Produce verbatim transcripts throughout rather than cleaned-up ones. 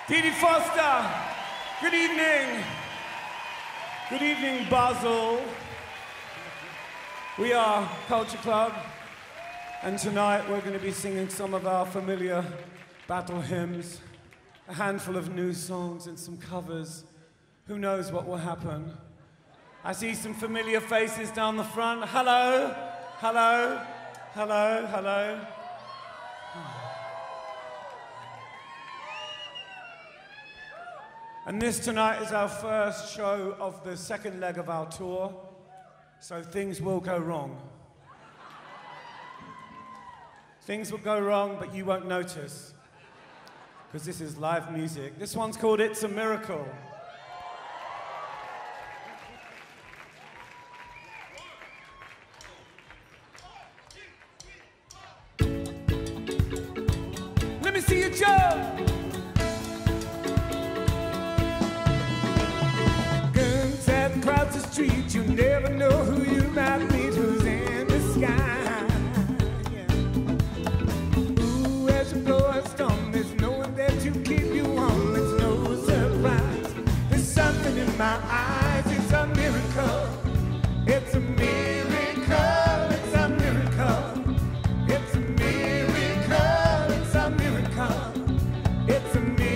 Petey Foster, good evening. Good evening, Basel. We are Culture Club, and tonight we're going to be singing some of our familiar battle hymns, a handful of new songs and some covers. Who knows what will happen? I see some familiar faces down the front. Hello, hello, hello, hello. And this tonight is our first show of the second leg of our tour, so things will go wrong. Things will go wrong, but you won't notice, because this is live music. This one's called It's a Miracle. Let me see you jump! Across the street, you never know who you might meet, who's in the sky. Yeah. Ooh, as you blow a storm, there's no one there to keep you warm. It's no surprise. There's something in my eyes. It's a miracle. It's a miracle. It's a miracle. It's a miracle. It's a miracle. It's a miracle.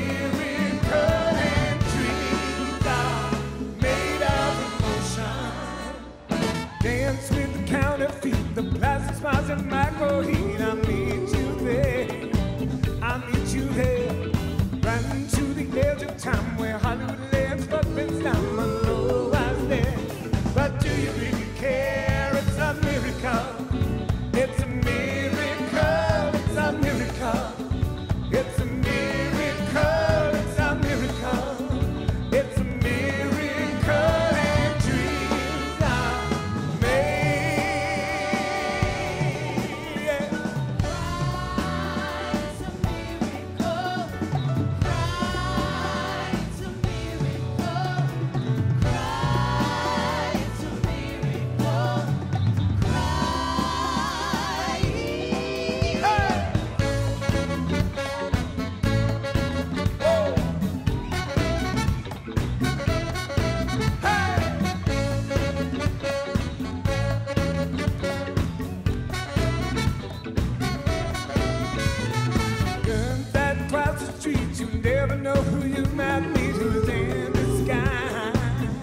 Dance with the counterfeit, the plastic smiles and microheat. I meet you there, I meet you there. Running to the edge of time where Hollywood lands footprints down. I know I was there, but do you really care? It's a miracle. It's a miracle. It's a miracle. It's a miracle. It's a miracle. It's a miracle. You never know who you might meet, who's in the sky.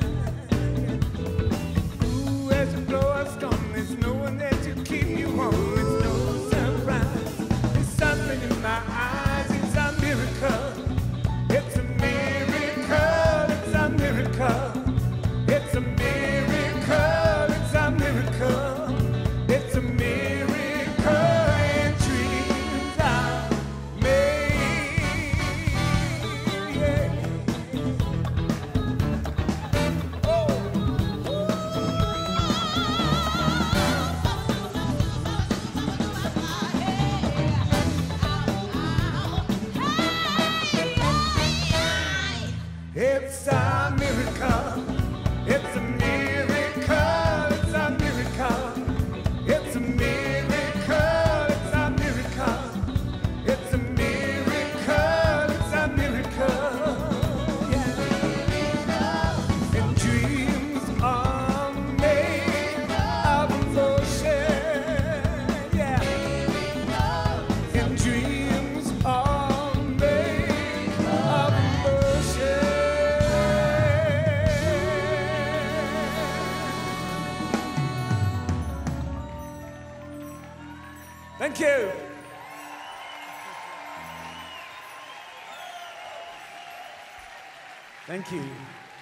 Ooh, as you blow a storm, there's no one there to keep you warm. It's no surprise. There's something in my eyes. It's a miracle. It's a miracle. It's a miracle. It's a miracle. It's a miracle. It's a miracle. And dreams are made. It's a miracle. It's a miracle. It's a miracle. It's a miracle. It's a miracle. It's a miracle. It's a miracle. Yeah. And dreams are made of emotion. Yeah. And dreams are made of emotion. Thank you. Thank you.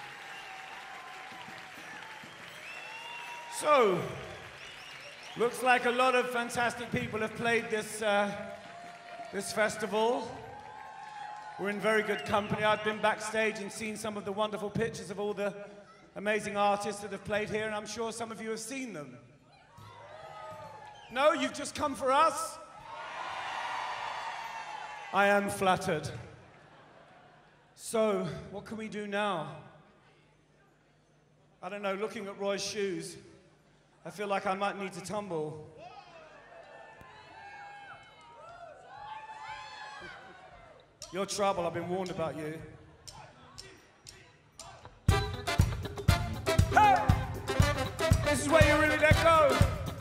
So, looks like a lot of fantastic people have played this, uh, this festival. We're in very good company. I've been backstage and seen some of the wonderful pictures of all the amazing artists that have played here, and I'm sure some of you have seen them. No, you've just come for us? I am flattered. So, what can we do now? I don't know, looking at Roy's shoes, I feel like I might need to tumble. You're trouble, I've been warned about you. Hey! This is where you really let go.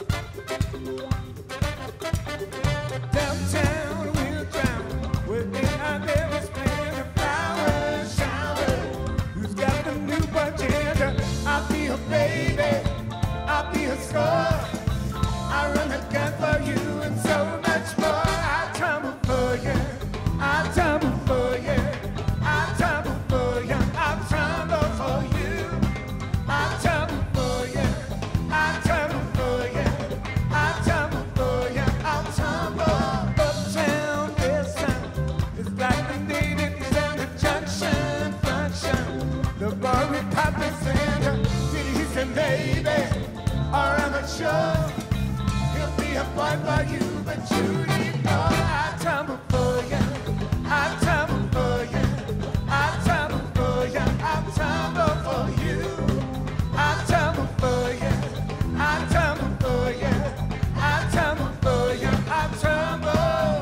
Downtown we'll drown, within our never spend a flower shower. Who's got the new agenda? I'll be her baby, I'll be her score. I run a gun for you and so much more. I tumble for you, I tumble for you, I tumble for you, I tumble for you, I tumble for you, I tumble for you, I tumble for you, I tumble. Uptown, downtown, it's like the natives and the junction function. The bar with Papa Santa, cities and baby, are amateur. He'll be a boy for you, but you need more. I tumble for you, I tumble for you, I tumble for you, I tumble for you, I tumble for you, I tumble for you, I tumble for you, I tumble.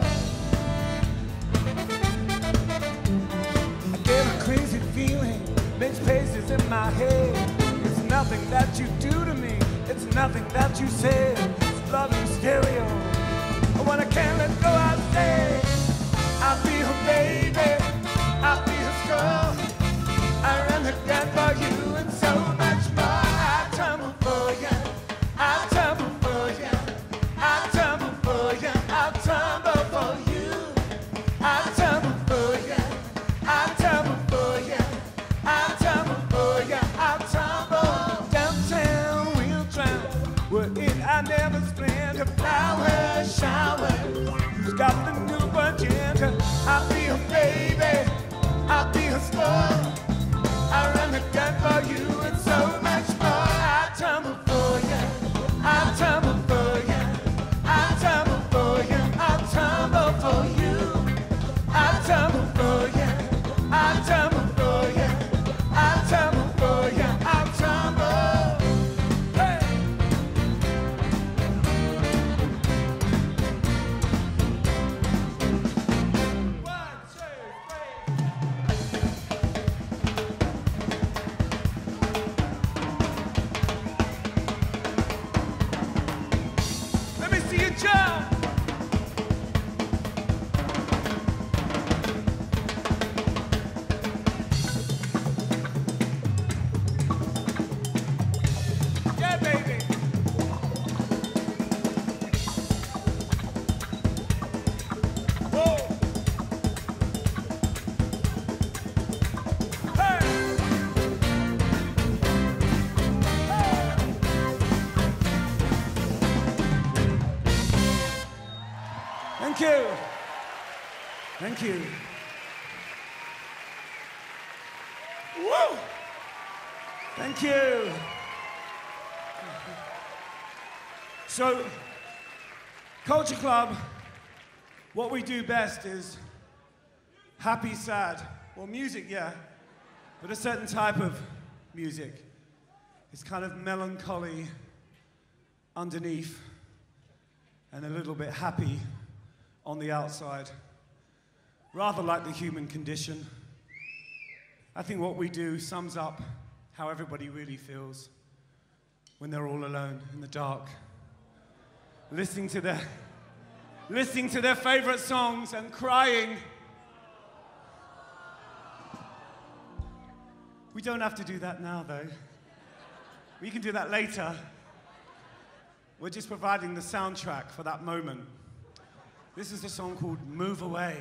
I get a crazy feeling, makes paces in my head. It's nothing that you do to me, it's nothing that you say. It's love in stereo. When I can't let go, I say I'll be her baby, I'll be her girl. I run the gun for you and so much more. I tumble for you, I tumble for you, I tumble for you, I tumble for you, I tumble for you, I tumble for you, I tumble for you, I tumble. Downtown we'll drown, we're in I never spend a flower shower. Who's got the new agenda? I'll be her baby, I'll be her star. I run the gun for you and so much more. I tumble for you, I tumble for you, I tumble for you, I tumble for you, I tumble for you, I tumble for you, I tumble for you, I tumble. Hey! One, two, three. Let me see you jump. Yeah, baby. Whoa. Hey. Hey. Thank you. Thank you. Woo! Thank you. So, Culture Club, what we do best is happy, sad. Well, music, yeah, but a certain type of music. It's kind of melancholy underneath and a little bit happy on the outside. Rather like the human condition. I think what we do sums up how everybody really feels when they're all alone in the dark, listening to their, listening to their favorite songs and crying. We don't have to do that now, though. We can do that later. We're just providing the soundtrack for that moment. This is a song called Move Away.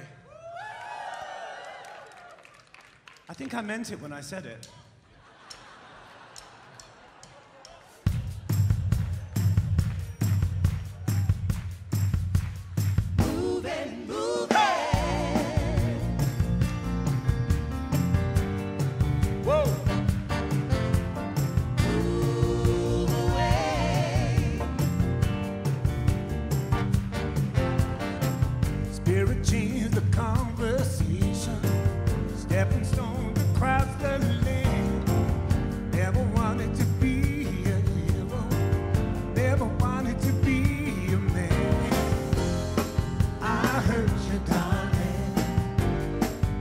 I think I meant it when I said it. Moving, moving. Whoa. Move away. Spirit change the conversation. Stepping stone across the lane. Never wanted to be a hero. Never wanted to be a man. I hurt you, darling.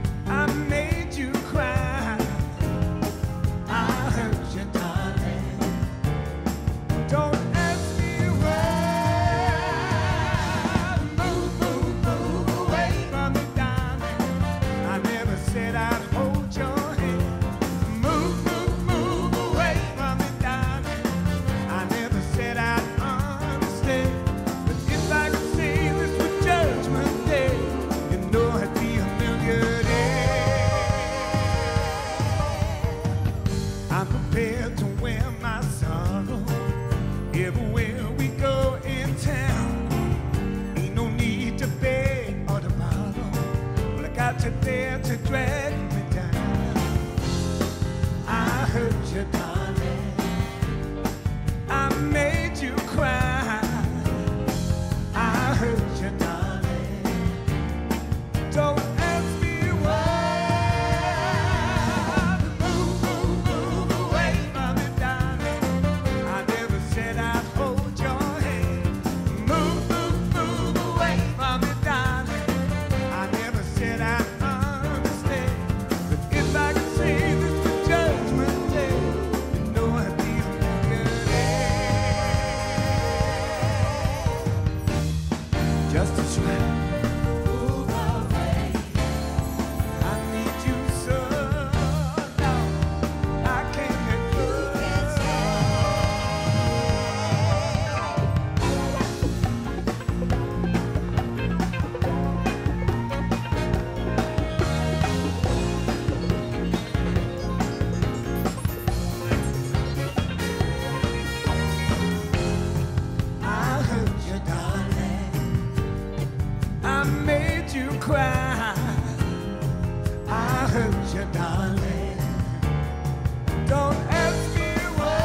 want you, darling. Don't ask me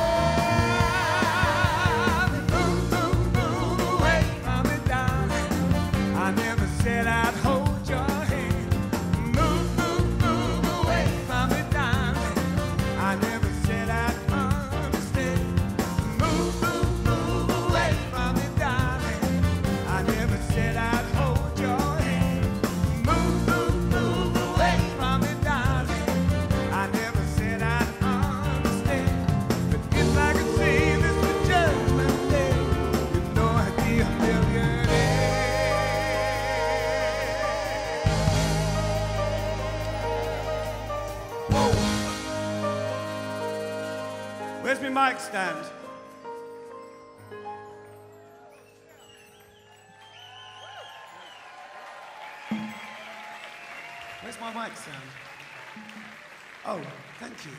why. Move, move, move away from me, darling. I never said I'd hold your hand. Move, move, move away from me, darling. I never said I'd understand. Move, move, move away from me, darling. I never said I'd hold your hand. Move, move, move away from me, darling. I never said I'd understand. But if I could see this was Judgment Day, you know I'd be a millionaire. Whoa. Where's my mic stand? Where's my mic stand? Oh, thank you.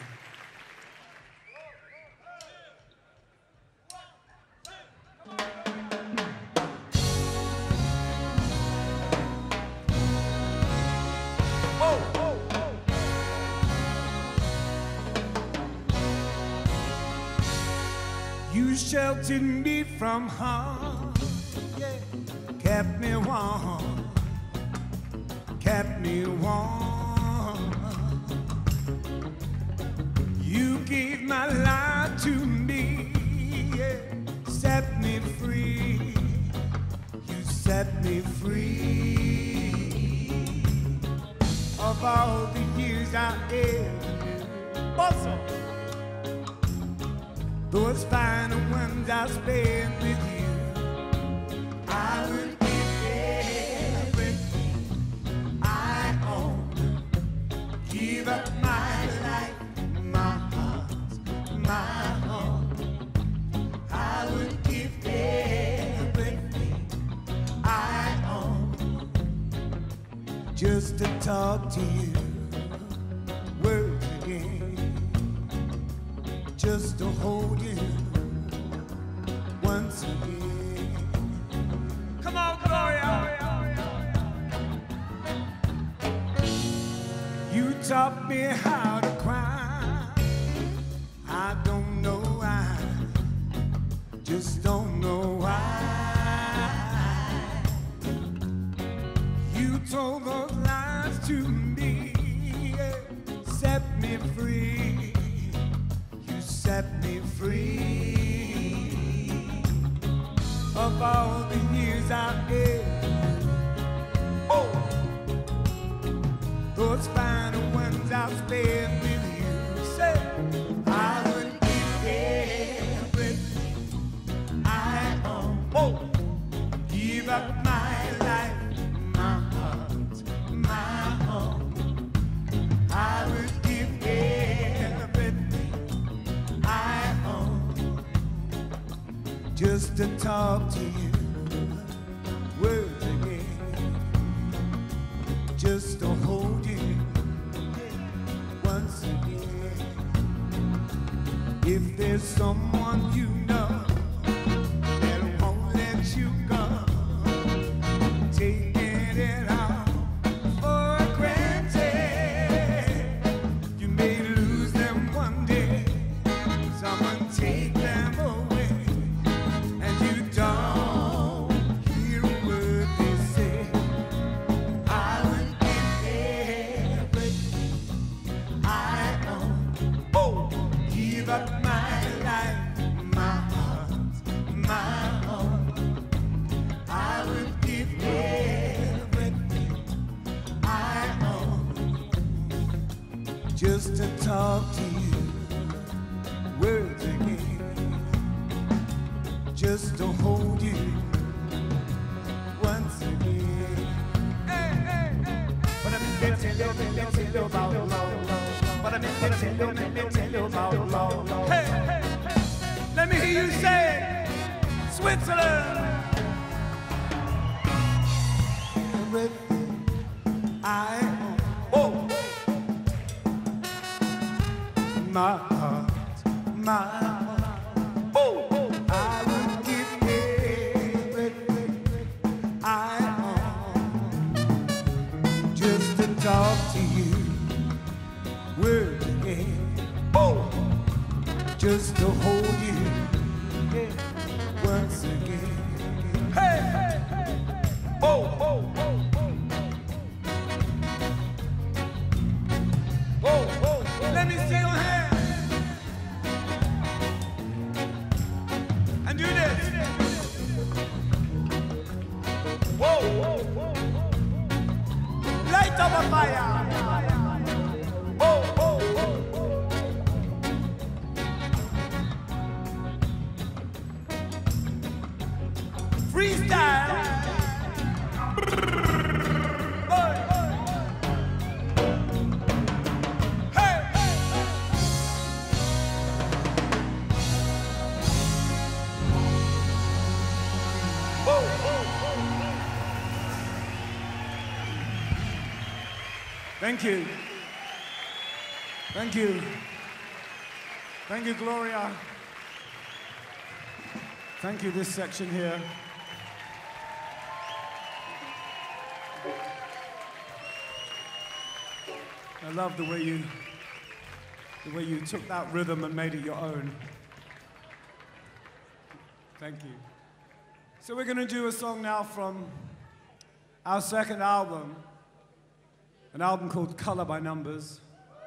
Whoa, whoa, whoa. You sheltered me from harm, yeah. Kept me warm, kept me warm. You gave my life to me, yeah. Set me free, you set me free. Of all the years I ever knew, awesome. Those final ones I spent with you, I would give everything I own. Give up my life, my heart, my home. I would give everything I own just to talk to you, words again, just to hold you once again. Come on, Gloria. You taught me how to cry. I don't know why, just don't know why. You told those lies to me, yeah. Set me free, you set me free. Of all the years I've lived, oh, those final ones I've spent with you, say I would give everything I own. Oh, give up my life, my heart, my home. I would give everything I own just to talk to you, words again, just to hold you once again. If there's someone you know that won't let you go, taking it all for granted, you may lose them one day, someone take them away, and you don't hear a word they say. I would give everything I own. Oh, give up my life, my heart, my home. I would give everything I own just to talk to you, words again, just to hold you once again. Hey, hey, hey. But I'm in there, tell you, let me tell you about love. But I'm in there, tell you, let me tell you about love. Hey, hey, hey. Let me hear you say, Switzerland. Everything I own. Oh, my heart, my heart. Oh, I would give everything I own just to talk to you, just to hold you, yeah, once again. Hey, hey, hey, hey. Oh, oh, oh, oh. Oh, oh, oh. Let me see your hand. And do this. Whoa, whoa, whoa. Light up a fire. Whoa, whoa, whoa. Freestyle. Hey, hey. Whoa, whoa, whoa. Thank you. Thank you. Thank you, Gloria. Thank you, this section here. I love the way you, the way you took that rhythm and made it your own. Thank you. So we're gonna do a song now from our second album, an album called Color by Numbers.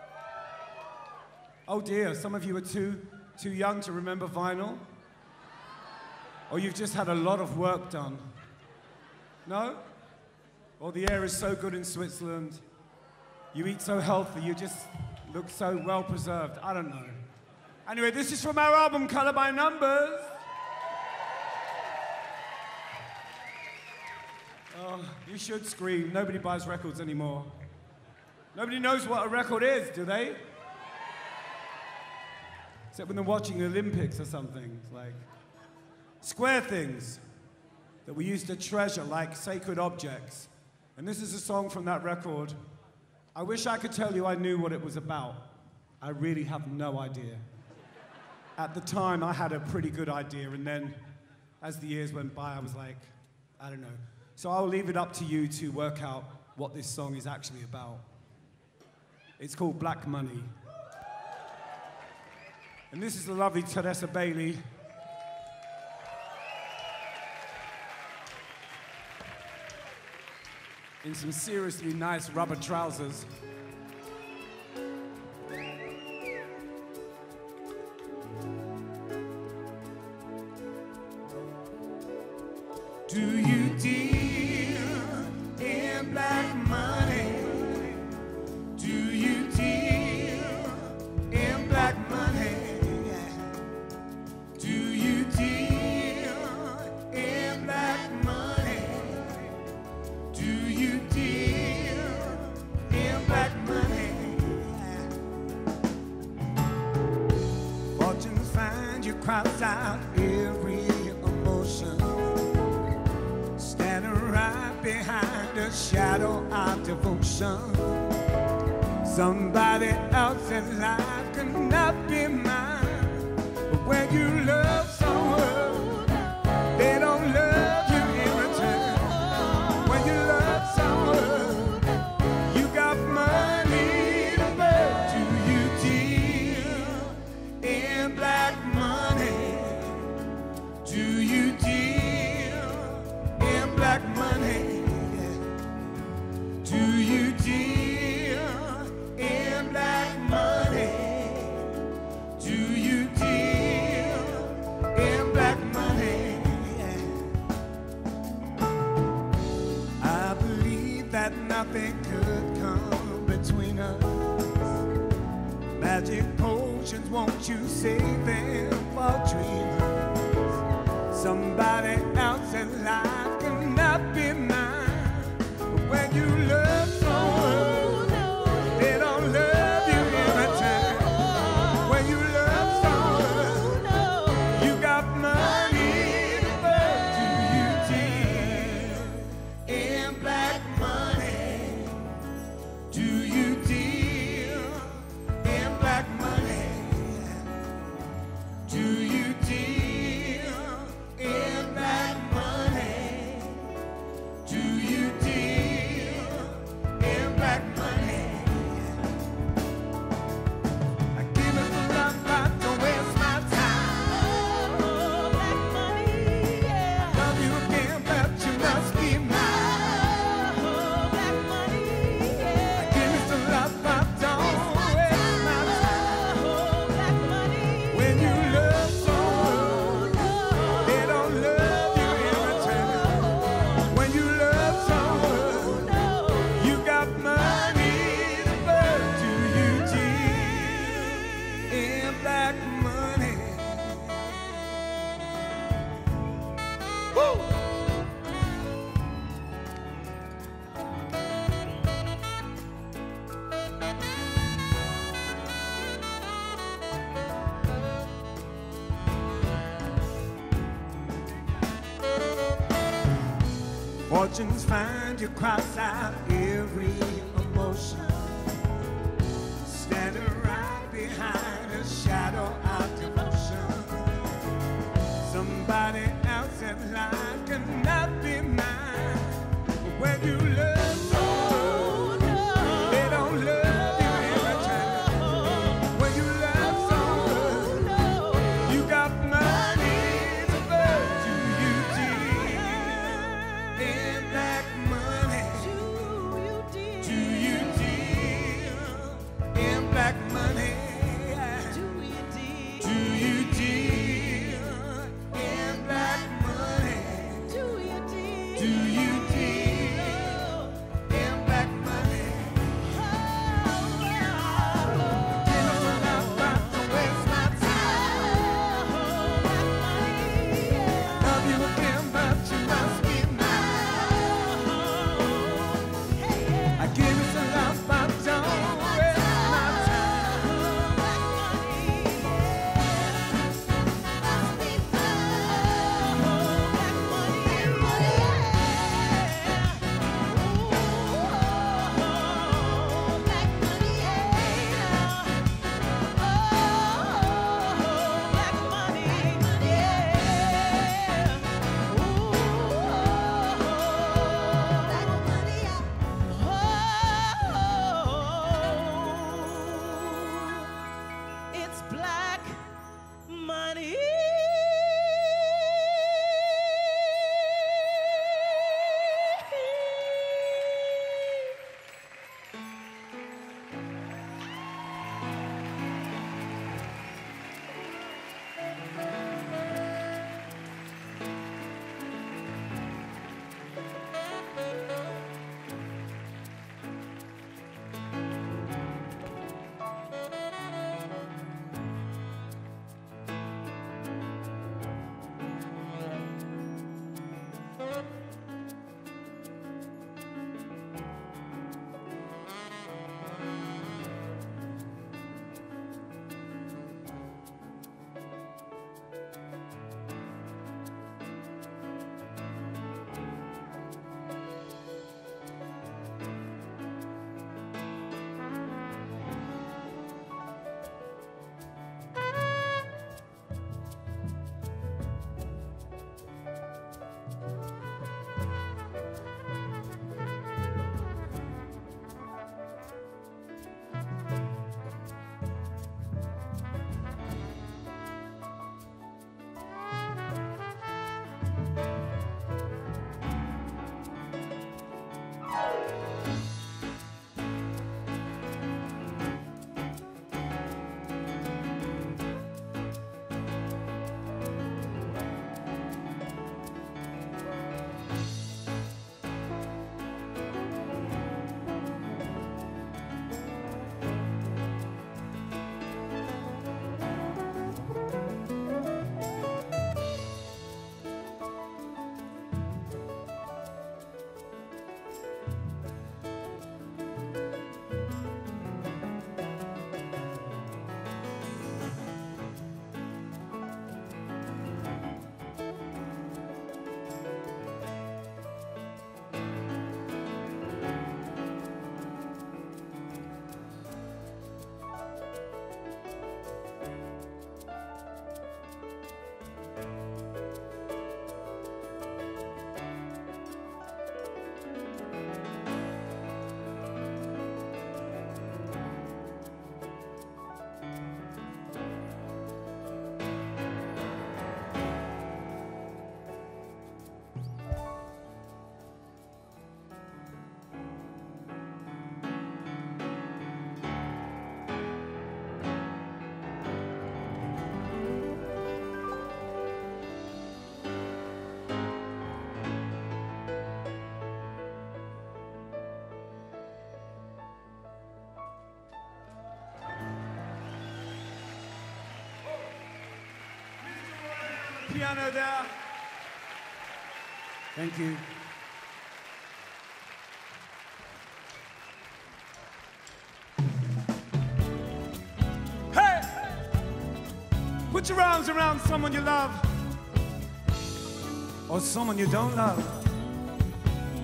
Oh dear, some of you are too, too young to remember vinyl. Or you've just had a lot of work done. No? Or the air is so good in Switzerland. You eat so healthy, you just look so well preserved. I don't know. Anyway, this is from our album, Color by Numbers. Oh, you should scream. Nobody buys records anymore. Nobody knows what a record is, do they? Except when they're watching the Olympics or something. It's like square things that we used to treasure like sacred objects. And this is a song from that record. I wish I could tell you I knew what it was about. I really have no idea. At the time, I had a pretty good idea, and then as the years went by, I was like, I don't know. So I'll leave it up to you to work out what this song is actually about. It's called Black Money. And this is the lovely Teresa Bailey. In some seriously nice rubber trousers. Do you deal in black money? Do you deal in black money? Do you deal in black money? Do you deal in black money? Fortunes find you cross out every emotion, standing right behind the shadow of devotion. Somebody else's life cannot be mine, but when you love someone, they don't love you in return. When you love someone, you got money to burn. Do you deal in black money? Do you deal in black money? Do you deal in black money? Do you deal in black money? I believe that nothing could come between us. Magic potions, won't you save them for dreamers? Somebody else's life cannot be mine. But when you love someone, they don't love you in return. When you love someone, you got money to burn. Do you deal in black money? Do you deal in black money? Do you deal in black money? Fortunes find you cross out every emotion. Standing right behind a shadow of devotion. Somebody else's life cannot be mine. But when you love someone, they don't love you every time. When you love someone, you got money to burn. Do you deal in black money? Do you deal in black money? Do you deal in black money? Do you deal in black money? Give us a love, but don't waste my time. Love you again, but you must be mine. I give us a love, but don't waste my It's black money. Piano there. Thank you. Hey! Put your arms around someone you love or someone you don't love.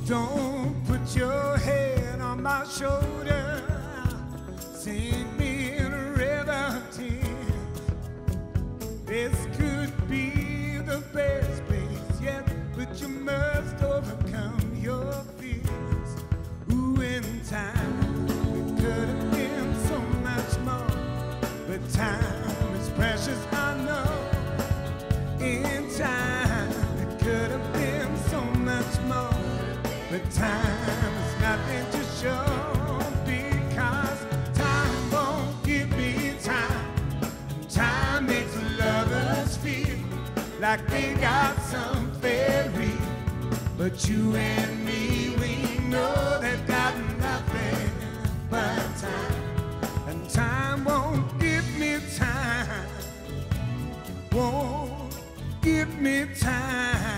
Don't put your head on my shoulder, sink me in a river of tears. This could be the best place yet, but you must overcome your fears. Ooh, in time, it could have been so much more, but time is precious, I know. In time, it could have been so much more, but time is nothing to show, because time won't give me time. Time makes lovers feel like they got some fairy, but you and me, we know they've got nothing but time. And time won't give me time, won't give me time.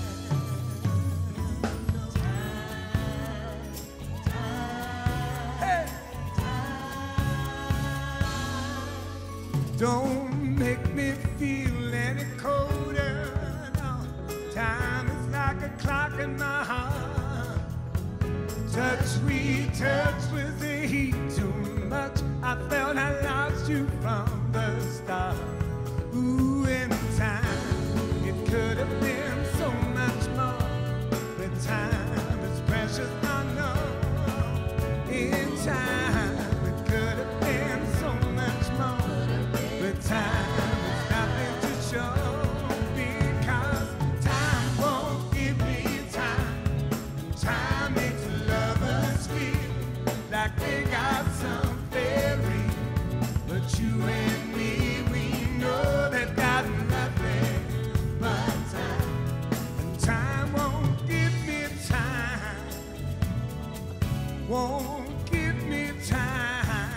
Don't make me feel any colder, no. Time is like a clock in my heart. Touch, sweet touch with the heat too much. I felt I lost you from the start. Ooh, in time, it could have been so much more, but time is precious, I know. In time, it could have been so much more, but time is nothing to show, because time won't give me time. Time makes lovers feel like they got some fairy, but you and me, we know they've got nothing but time. And time won't give me time, won't give me time.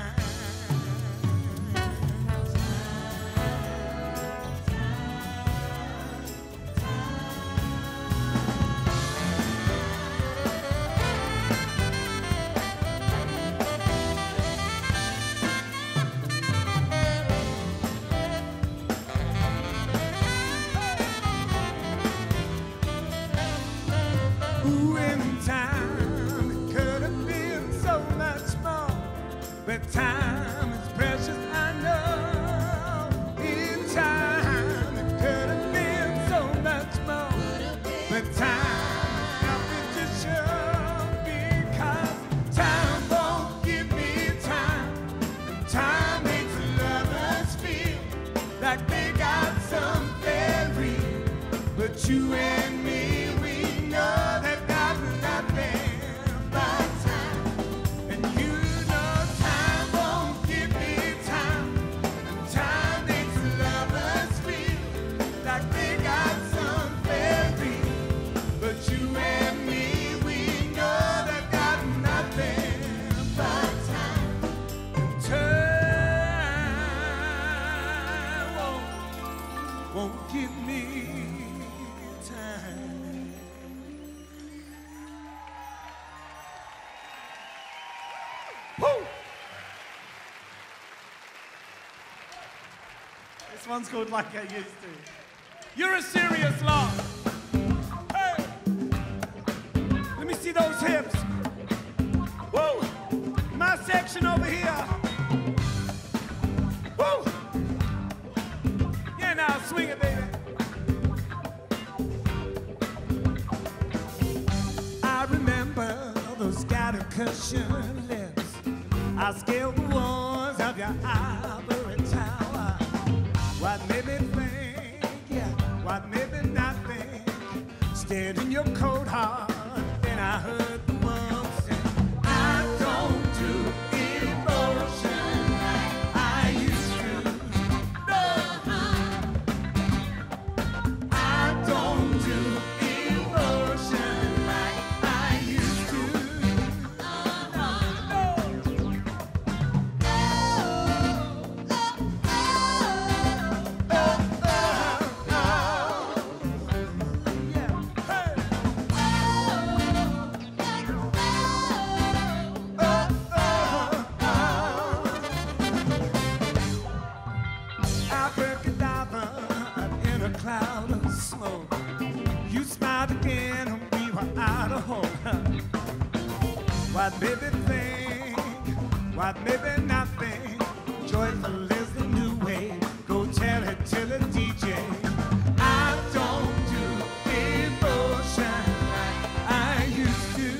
Ooh, in time, it could have been so much more, but time is precious, I know. In time, it could have been so much more, but time is nothing to show, because time won't give me time. And time makes lovers feel like they got some fairy, but you and me, we know they've got nothing but time. And you know time won't give me time. And time makes lovers feel like they got some fairy, but you and me, we know they've got nothing but time. And time won't, won't give me time. Woo! This one's called Like I Used To. You're a serious lot. Hey! Let me see those hips. Woo! My section over here. Woo! Yeah, now swing it, baby. I remember those scattered cushion lips. I scaled the walls of your ivory tower. What made me think, yeah, what made me not think? Stared in your cold heart, then I heard the world sing. I don't do emotion like I used to. No, I don't do emotion like I used to. No. cloud of smoke. You smiled again and we were out of hope. What baby think, what maybe not think. Joyful is the new way. Go tell it to the D J. I don't do devotion like I used to.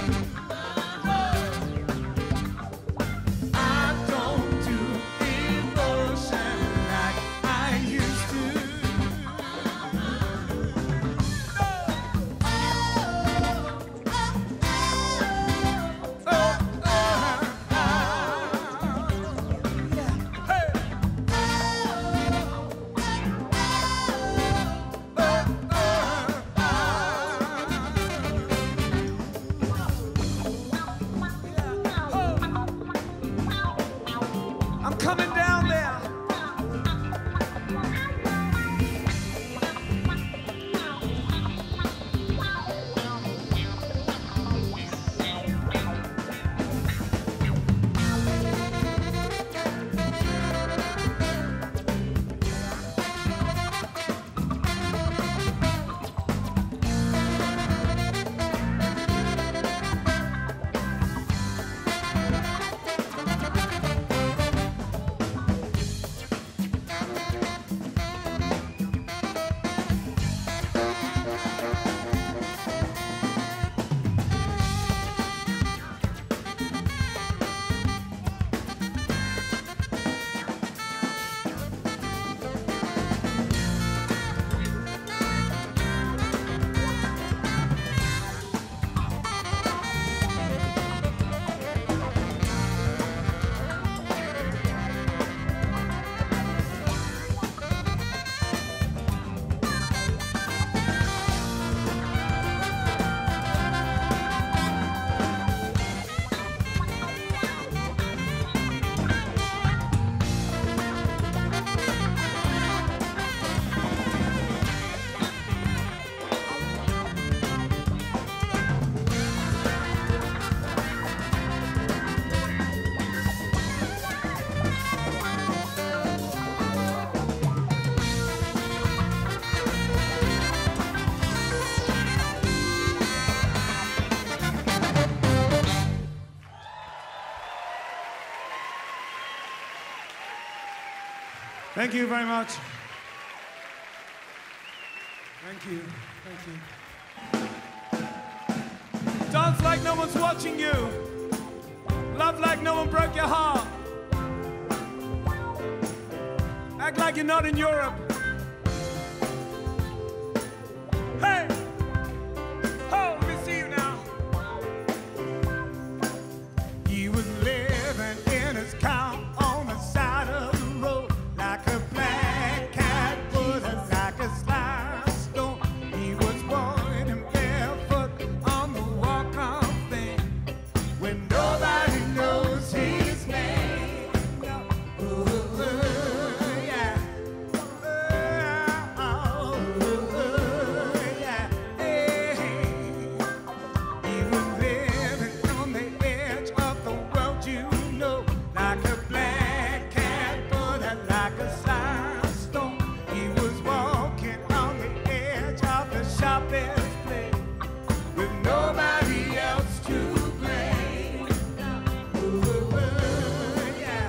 I don't do devotion like I used to. I'm coming down there. Thank you very much. Thank you. Thank you. Dance like no one's watching you. Love like no one broke your heart. Act like you're not in Europe. Hey! Oh, let me see you now. He was living in his car on the side of the road. Like a black cat would have like a slide stone. He was walking barefoot on the walk-on thing when nobody knows his name. Ooh, yeah. Oh, yeah. Hey. He was living on the edge of the world, you know, like a black cat, but like a slide stone. He was walking on the edge of the sharpest place with nobody else to blame. Ooh, yeah.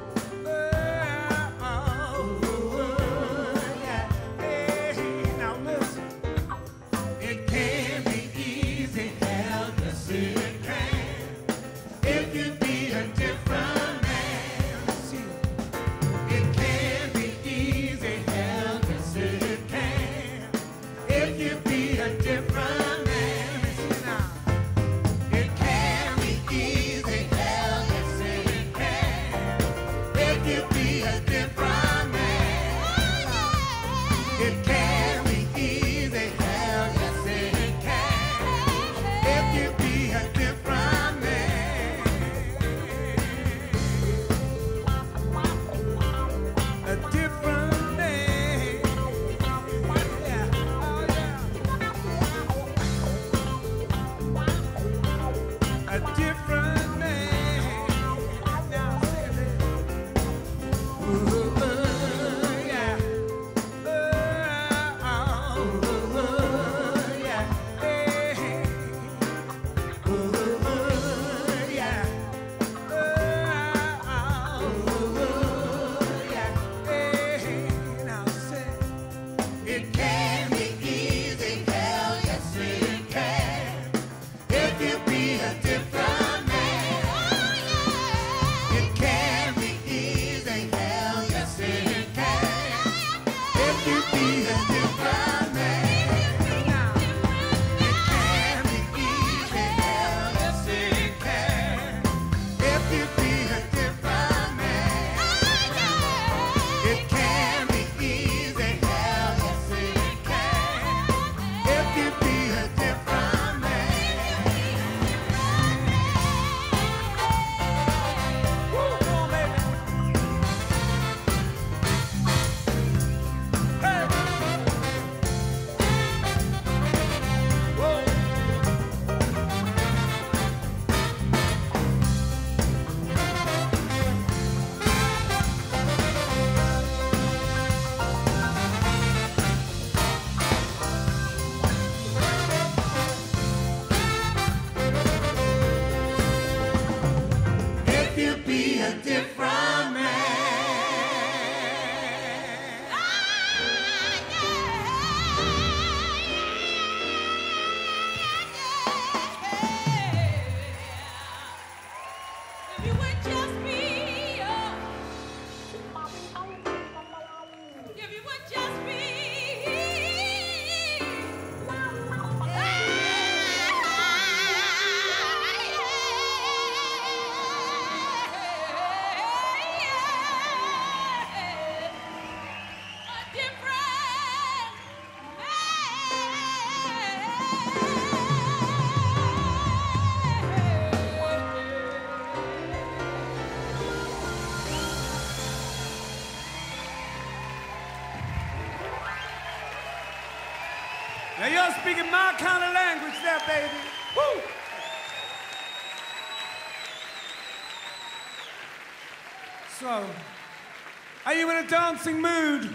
Oh, yeah. Hey, now listen. It can be easy, hell, yes it can. If you be a different man, see. It can be easy, hell, yes it can. If you be a different man, see now. It can be easy, hell, yes it can. If you be a different man, it can be easy, hell, yes it can. If you be a different man, a different man, yeah, oh yeah, a different man. Now say it. Ooh, yeah. Oh, yeah. Hey. Ooh, You're speaking my kind of language there, baby. Woo! So, are you in a dancing mood?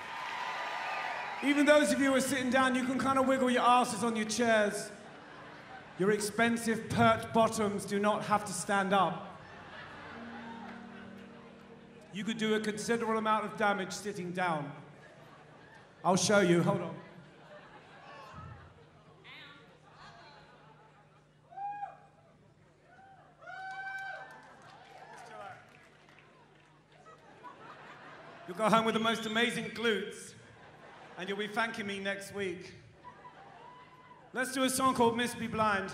Even those of you who are sitting down, you can kind of wiggle your asses on your chairs. Your expensive pert bottoms do not have to stand up. You could do a considerable amount of damage sitting down. I'll show you, hold on. You'll go home with the most amazing glutes, and you'll be thanking me next week. Let's do a song called Miss Me Blind.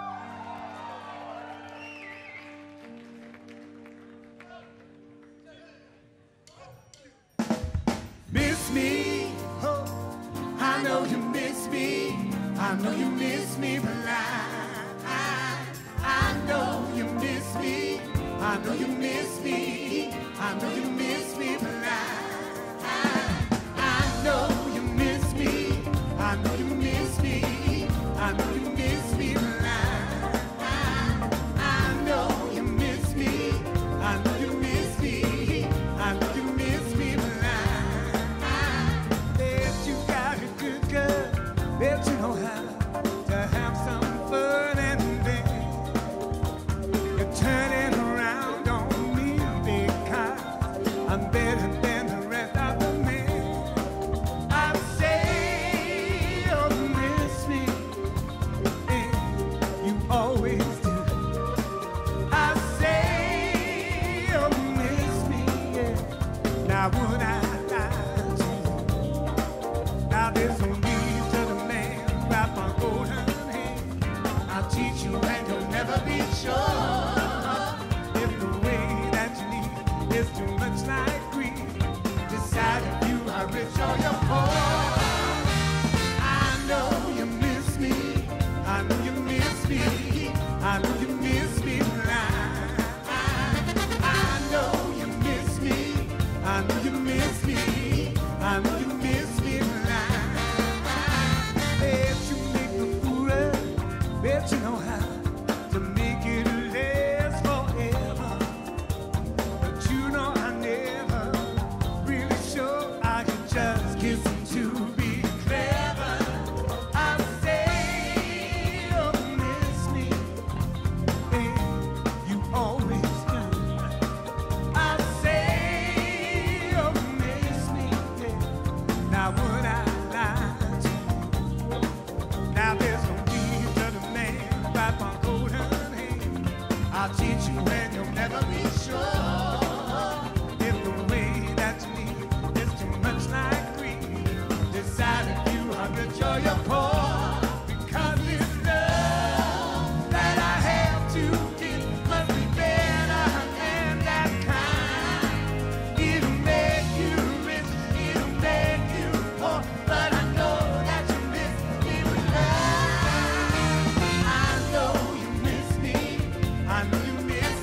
Miss me, oh, I know you miss me. I know you miss me blind. I, I know you miss me. I know you miss me. I know you miss me blind. I, I know you miss me. I know you miss me. I know you miss me blind. I, I know you miss me. I know you miss me. I know you miss me blind. I bet you got a good girl. Bet you know how to have some fun, and then you're turning around on me because I'm better than the rest of the men. I say you'll miss me, and you always do. I say you'll miss me, yeah. Now would I lie to you? Now there's no need to the man wrap my golden hand. I'll teach you and you'll never be sure. If the way that you need is too much like greed, decide if you are rich or you're poor. I know you miss me. I know you miss me. I know you miss me blind. I know you miss me. I know you miss me. I know you miss me blind. Bet you make the fool. Bet you know how to make it last forever. But you know I never really sure I can just kiss him to be clever. I say you'll miss me, and you always do. I say you'll miss me, yeah. Now would I lie to you? Now there's no need to the man wrap my golden hand. I'll teach you and you'll never be sure. If the way that you need is too much like greed, decide if you are rich or you're poor. Because this love that I have to give must be better than that kind. It'll make you rich, it'll make you poor, but I know that you miss me blind. I know you miss me. I know you miss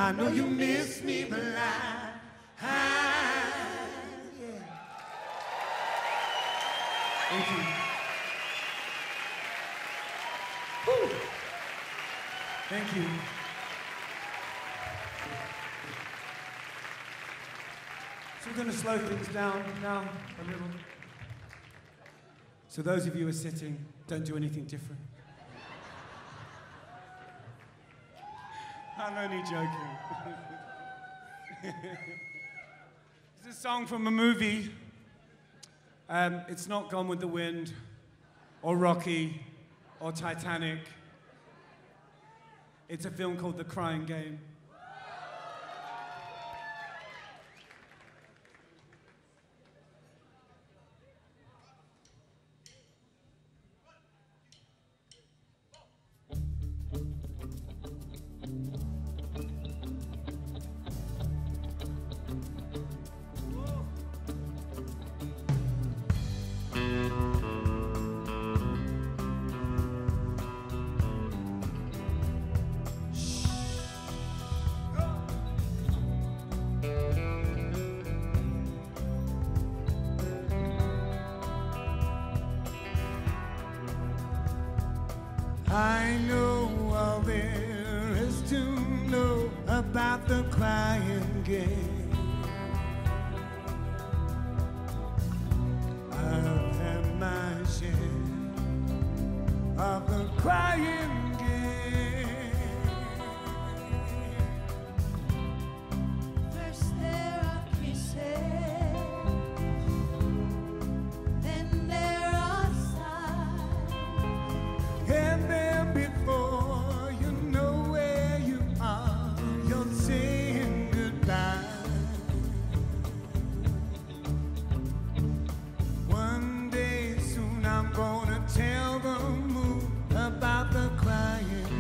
I know you miss me, but I, I yeah. Thank you. Woo. Thank you. So we're going to slow things down now a little. So those of you who are sitting, don't do anything different. I'm only joking. It's a song from a movie. Um, it's not Gone with the Wind, or Rocky, or Titanic. It's a film called The Crying Game. I know all there is to know about the crying game. I've had my share of the crying game. First there are kisses, then there are sighs. And then before you know where you are, you're saying goodbye. One day soon I'm gonna tell the moon about the crying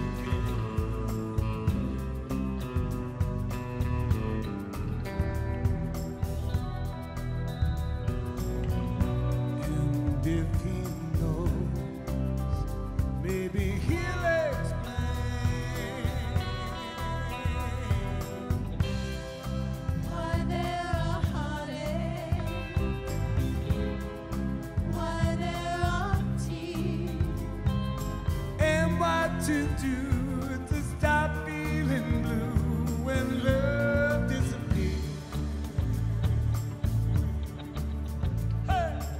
game. And if he knows, maybe he'll explain Why there are heartaches, why there are tears, and what to do to stop feeling blue when love disappears. Hey!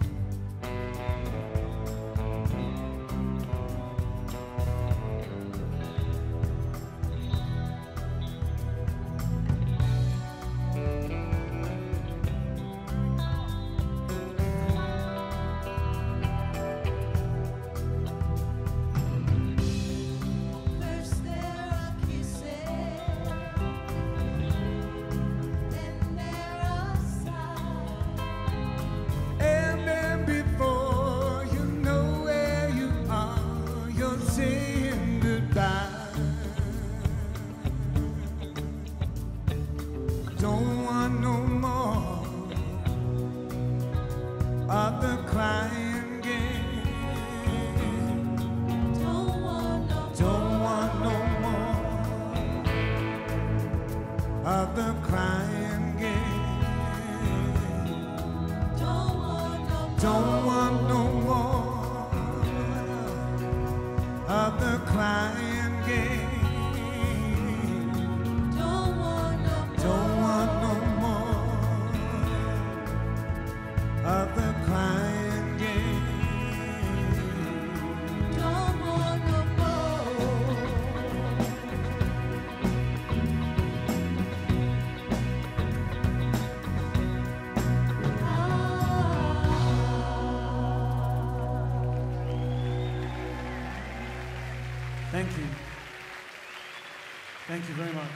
first there are kisses, then there are sighs. And then before you know where you are, you're saying goodbye. Don't want no more of the crying game. Don't want no Don't want no more of the crying game. don't want no Don't want no more of the crying game. don't want no Don't want no more of the crying game. don't want no more. Thank you. Thank you very much.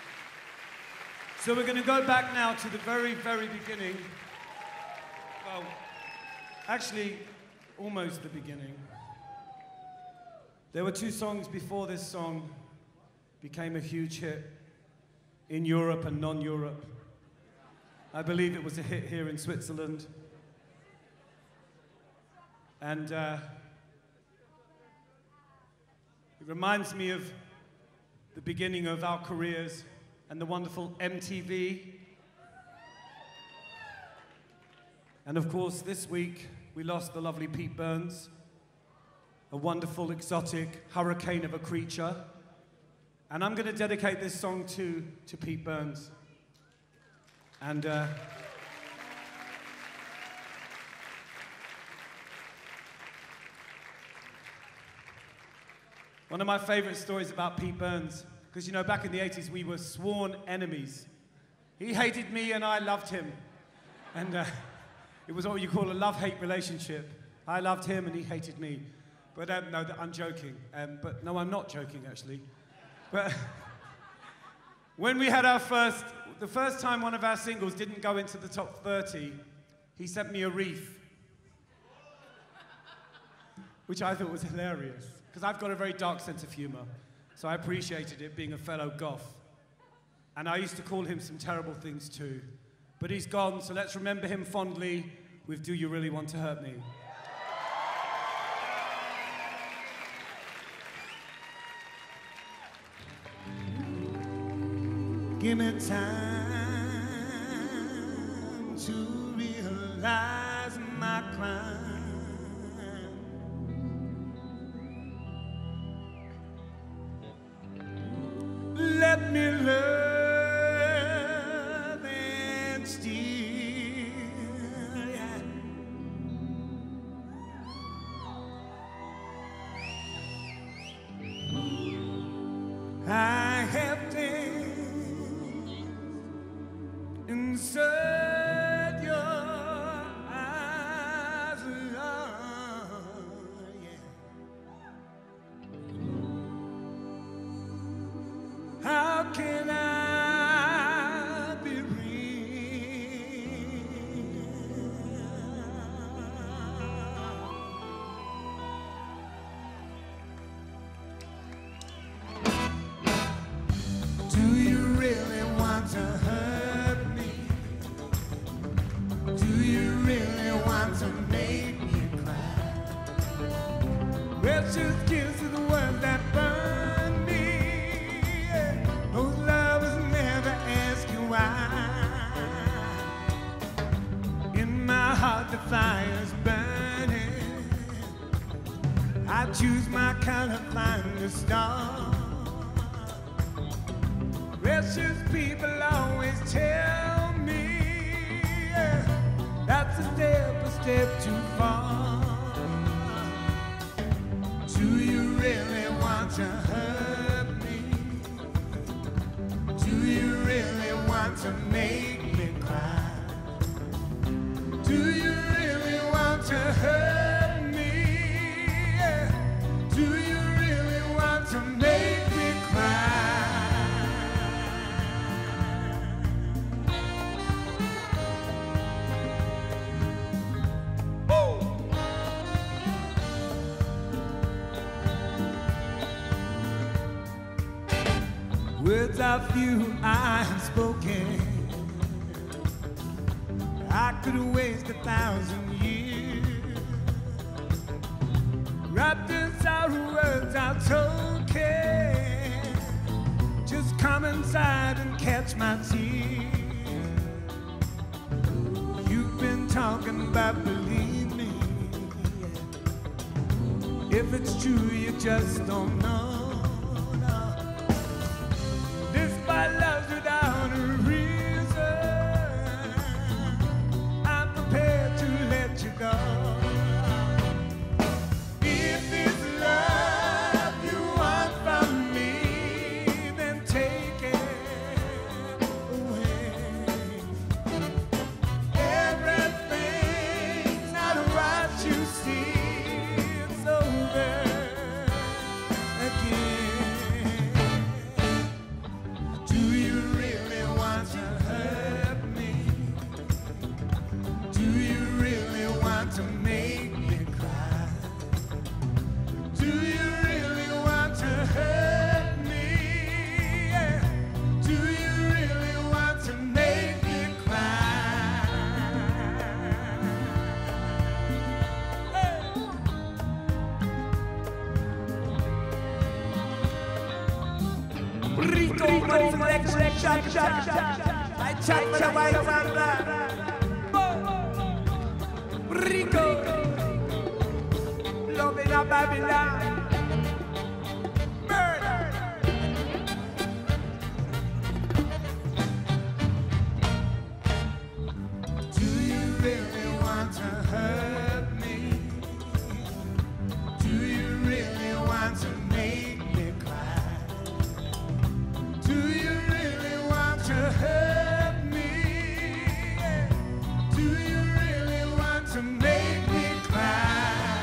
So we're going to go back now to the very, very beginning. Well, actually, almost the beginning. There were two songs before this song became a huge hit in Europe and non-Europe. I believe it was a hit here in Switzerland. And uh, it reminds me of the beginning of our careers and the wonderful M T V. And of course, this week, we lost the lovely Pete Burns, a wonderful, exotic hurricane of a creature. And I'm going to dedicate this song to, to Pete Burns. And uh, one of my favorite stories about Pete Burns, because you know, back in the eighties, we were sworn enemies. He hated me and I loved him. And uh, it was what you call a love-hate relationship. I loved him and he hated me. But um, no, I'm joking. Um, but no, I'm not joking, actually. But when we had our first, the first time one of our singles didn't go into the top thirty, he sent me a wreath, which I thought was hilarious, because I've got a very dark sense of humor, so I appreciated it, being a fellow goth. And I used to call him some terrible things too. But he's gone, so let's remember him fondly with Do You Really Want to Hurt Me? Give me time to realize my crime. Let me love and steal, yeah. I have danced inside your eyes, Lord, yeah. How can I be real? Do you really want to hurt me? Do you really want to make me cry? Precious kisses are the ones that burn me. Most lovers never ask you why. In my heart the fire's burning. I choose my color, find the star. Precious people always tell me that's a step, a step too far. Do you really want to hurt me? Do you really want to make me cry? Do you really want to hurt me? Do you really want to make me cry? Words are few I have spoken. I could waste a thousand years wrapped inside words I've spoken. Just come inside and catch my tears. You've been talking about believe me. If it's true, you just don't know. Love's without a reason. I'm prepared to let you go. If it's love you want from me, then take it away. Everything's not what you see. It's over again. To make me cry. Do you really want to hurt me? Yeah. Do you really want to make me cry? Hey. Rita. Rico, money selection, shot, shot, shot. I chat for the white and black. Rico, loving a Babylon. Murder. Do you really want to hurt me? Do you really want to make me cry? Do you really want to hurt me? Do you really want to make me cry?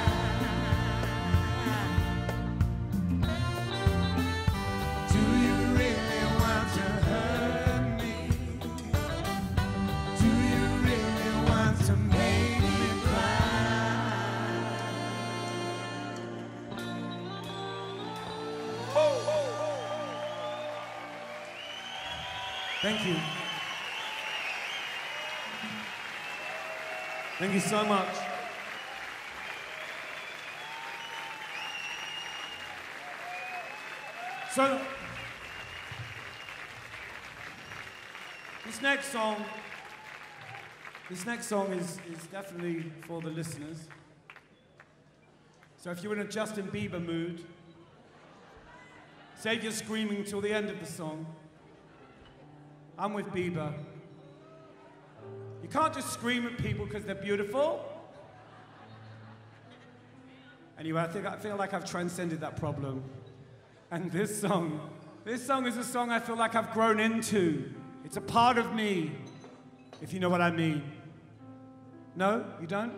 Do you really want to hurt me? Do you really want to make me cry? Thank you. Thank you so much. So, this next song, this next song is, is definitely for the listeners. So if you're in a Justin Bieber mood, save your screaming till the end of the song. I'm with Bieber. You can't just scream at people because they're beautiful. Anyway, I think I feel like I've transcended that problem. And this song, this song is a song I feel like I've grown into. It's a part of me, if you know what I mean. No? You don't?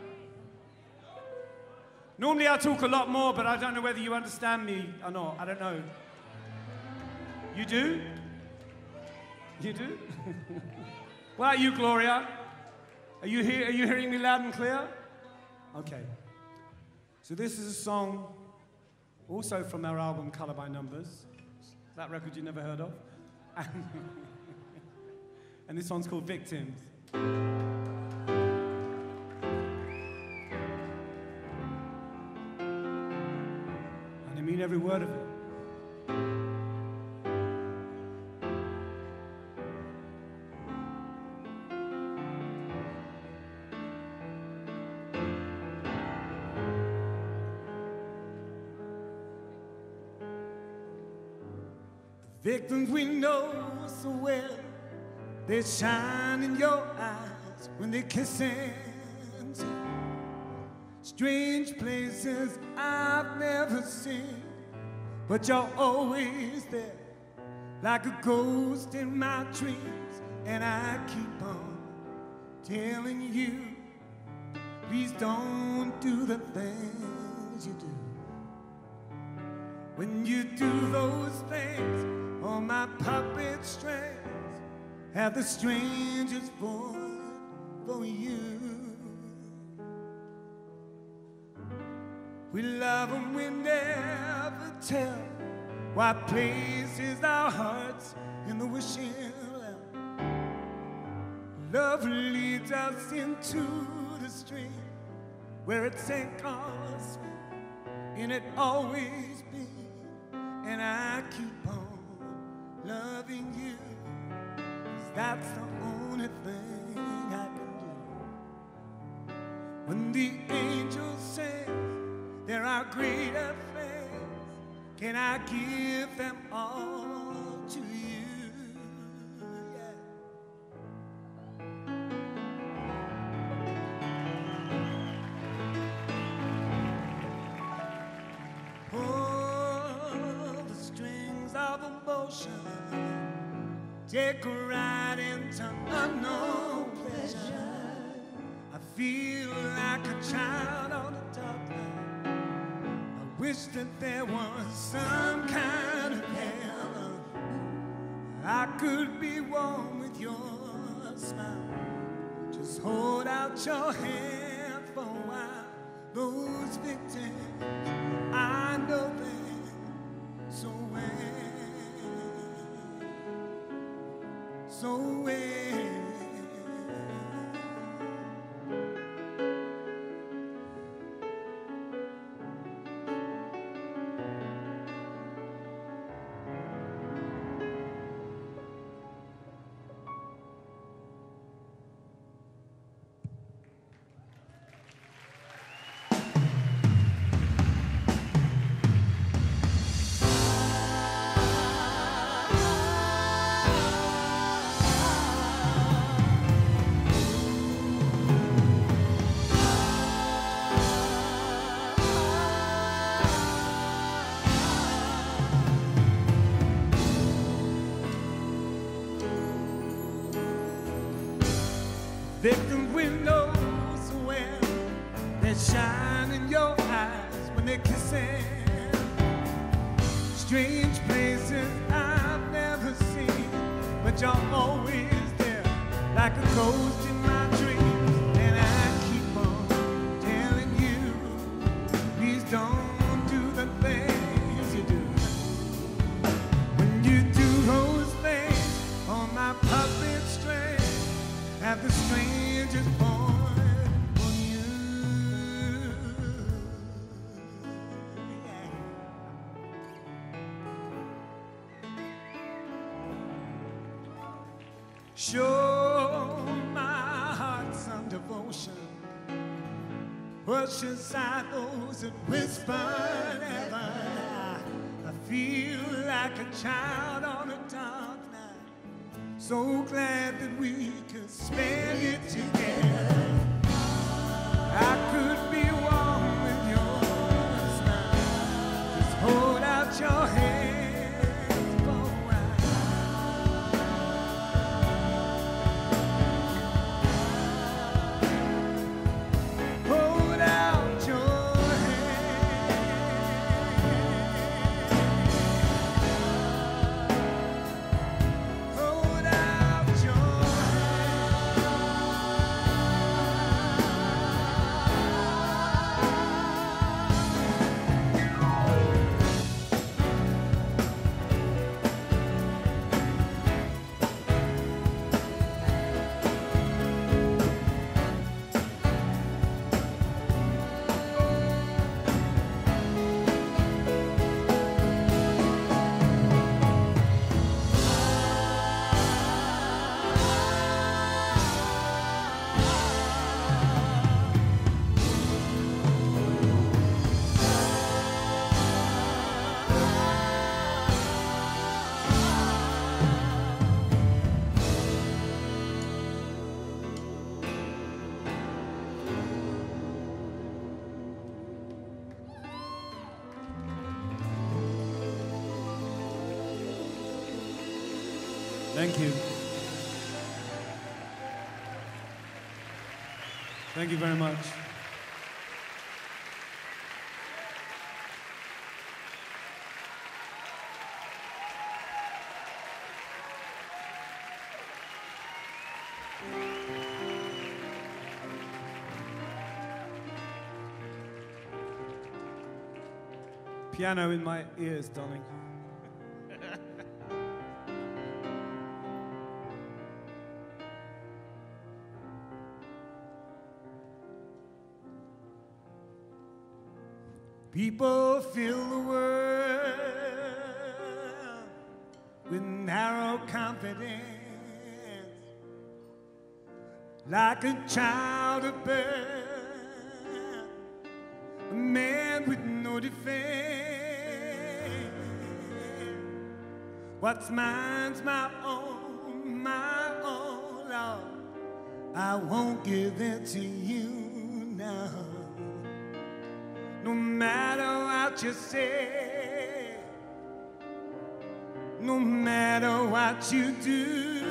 Normally I talk a lot more, but I don't know whether you understand me or not. I don't know. You do? You do? What about you, Gloria? Are you, hear, are you hearing me loud and clear? Okay. So this is a song also from our album Color by Numbers. That record you never heard of. And this one's called Victims. And I mean every word of it. Victims we know so well, they shine in your eyes when they kiss and say, strange places I've never seen, but you're always there, like a ghost in my dreams. And I keep on telling you, please don't do the things you do. When you do those things, all my puppet strings have the strangest voice for you. We love and we never tell what places our hearts in the wishing well. Love leads us into the stream where it sank us, and it always be. And I keep on loving you, 'cause that's the only thing I can do. When the angels say there are greater things, can I give them all to you? Yeah. Oh, the strings of emotion take a ride into unknown pleasure. I feel like a child on a dark night. I wish that there was some kind of heaven I could be warm with your smile. Just hold out your hand for a while. Those victims, I know them so well. So well. windows where they shine in your eyes when they're kissing. Strange places I've never seen, but you're always there, like a ghost in my dreams. And I keep on telling you, please don't do the things you do. When you do those things on my puppet string, have the strangest point on you. Yeah. Show my heart some devotion. Push aside those that whisper never. I feel like a child on a dark night. So glad that we could spend it together. I could be warm with your smile. Just hold out your hands for a while. Hold out your hands. Hold out your Thank you. Thank you very much. Piano in my ears, darling. People fill the world with narrow confidence, like a child of birth, a man with no defense. What's mine's my own, my own, Lord. I won't give it to you now. No matter what you say, no matter what you do,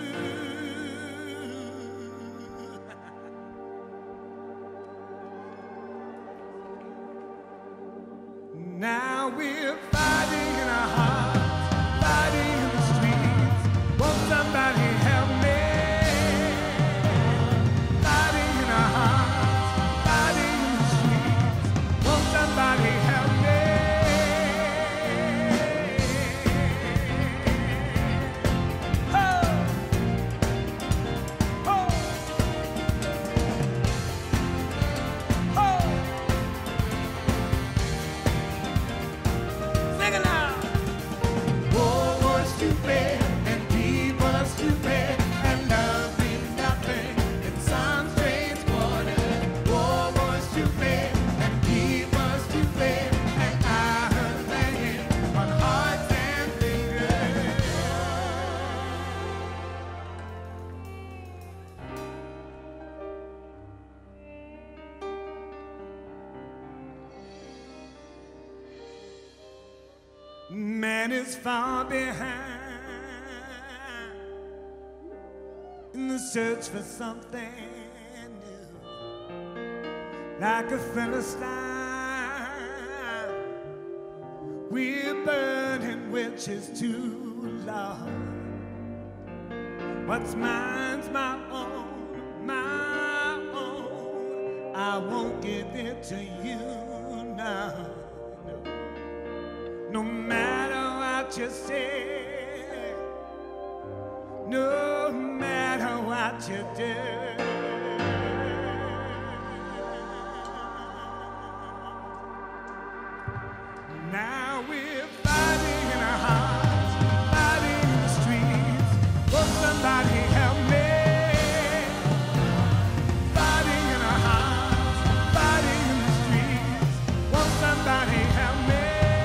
now we're fighting in our hearts, fighting in the streets. Won't somebody help me? Fighting in our hearts, fighting in the streets. Won't somebody help me? Oh, oh, oh. Sing it loud. War was stupid and people are stupid and love means nothing in some strange corner. War was stupid and people are stupid and I heard banging on hearts and fingers. Man is far behind in the search for something like a Philistine. We're burning witches too long. What's mine's my own, my own. I won't give it to you now. No, no matter what you say, no matter what you do. Now we're fighting in our hearts, fighting in the streets. Won't somebody help me? Fighting in our hearts, fighting in the streets. Won't somebody help me?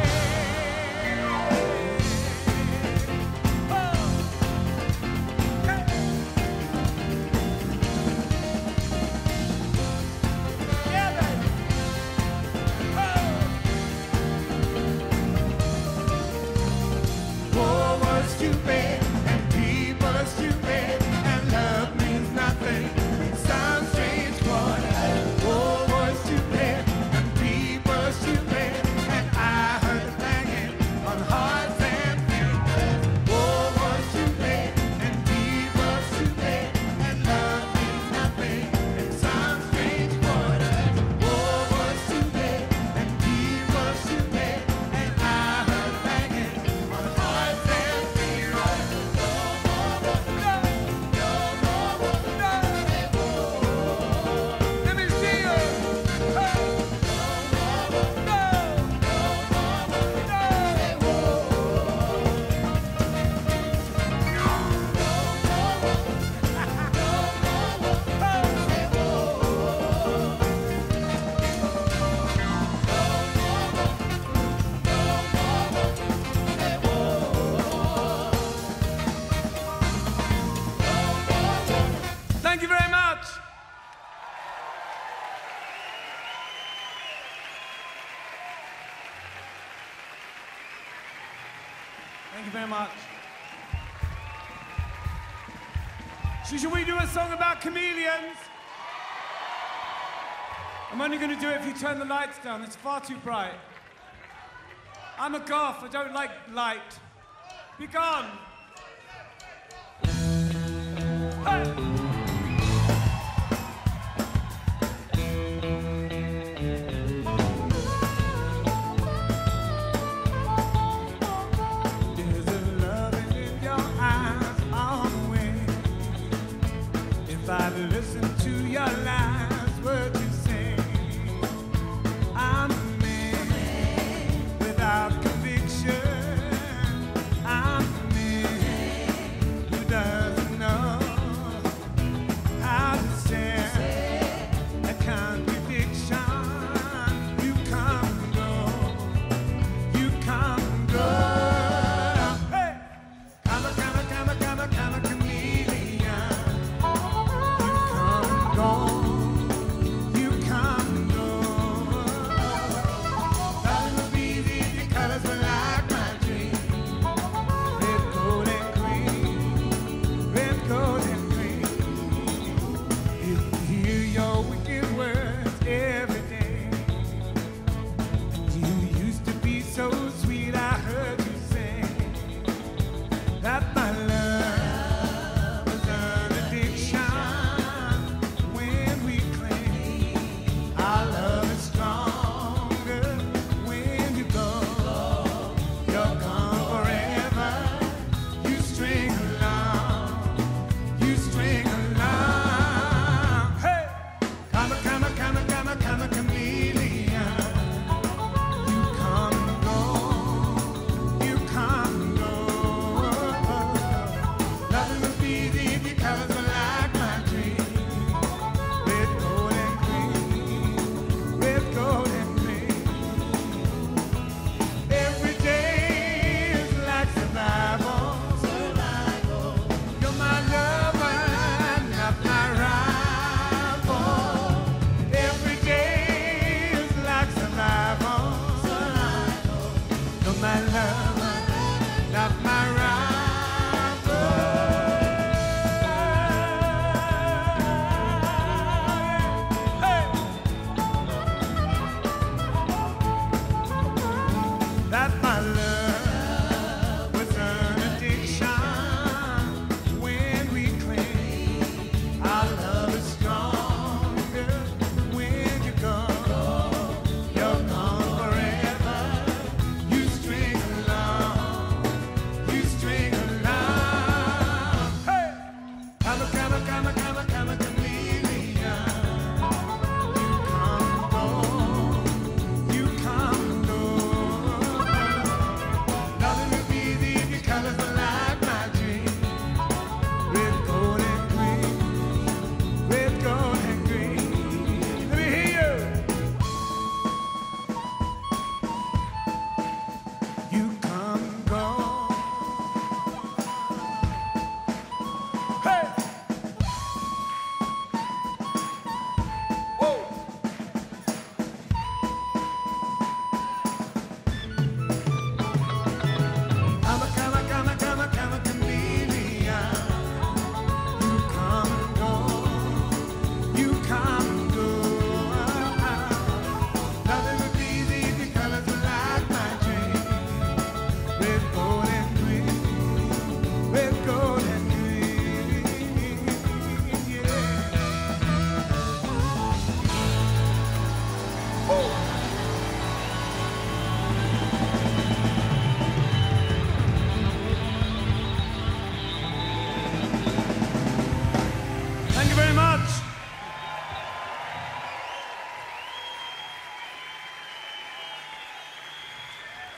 Oh. Hey. Yeah, baby. Oh. War was stupid, and people are stupid, and love means nothing. Some strange quarter. War was stupid, and people are stupid, and I heard the banging on hearts and fingers. War was stupid, and people are stupid, and love means nothing. In some strange quarter. War was stupid, and people are stupid, and I heard the banging on hearts and fingers. No more war, no, no more war, no. Let me see you. Hey. No more war, no, no more war, no. Thank you very much. Thank you very much. So should we do a song about chameleons? I'm only going to do it if you turn the lights down. It's far too bright. I'm a goth. I don't like light. Be gone. Hey. There's a loving in your eyes always. If I listen to your last word you say, I'm a man without conviction. I'm a man who doesn't know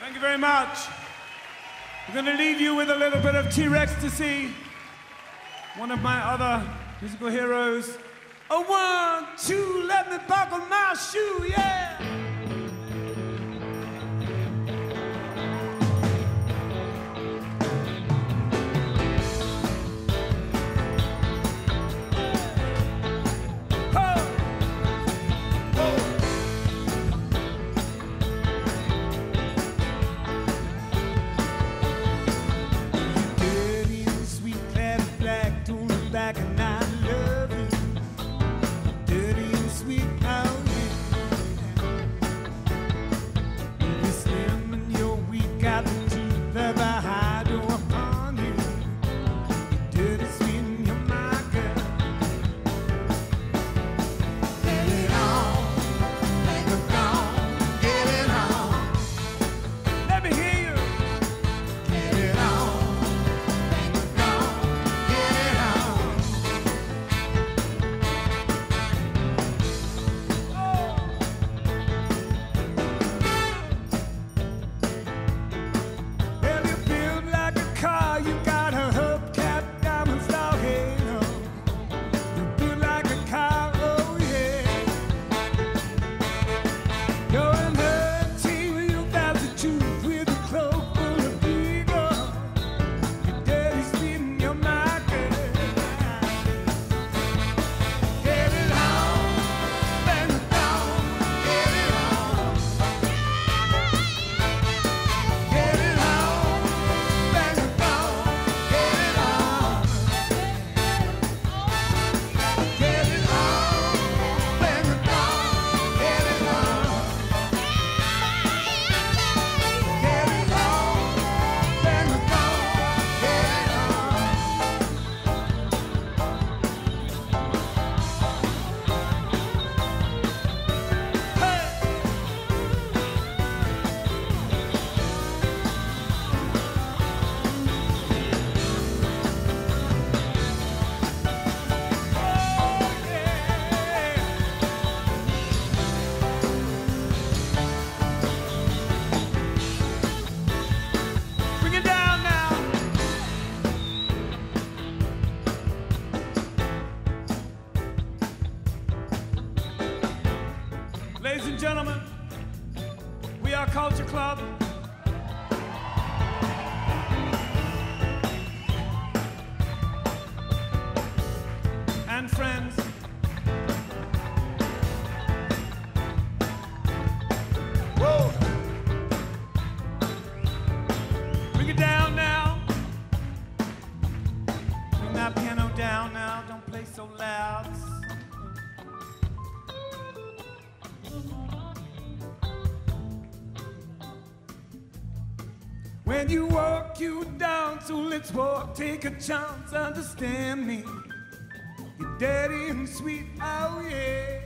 Thank you very much. We're going to leave you with a little bit of T-Rextasy, one of my other musical heroes. A one, two, let me buckle my shoe, yeah! Ladies and gentlemen, we are Culture Club. And friends. Whoa! Bring it down now. Bring that piano down now. Don't play so loud. When you walk, you down, so let's walk, take a chance, understand me. You're dirty and sweet, oh yeah.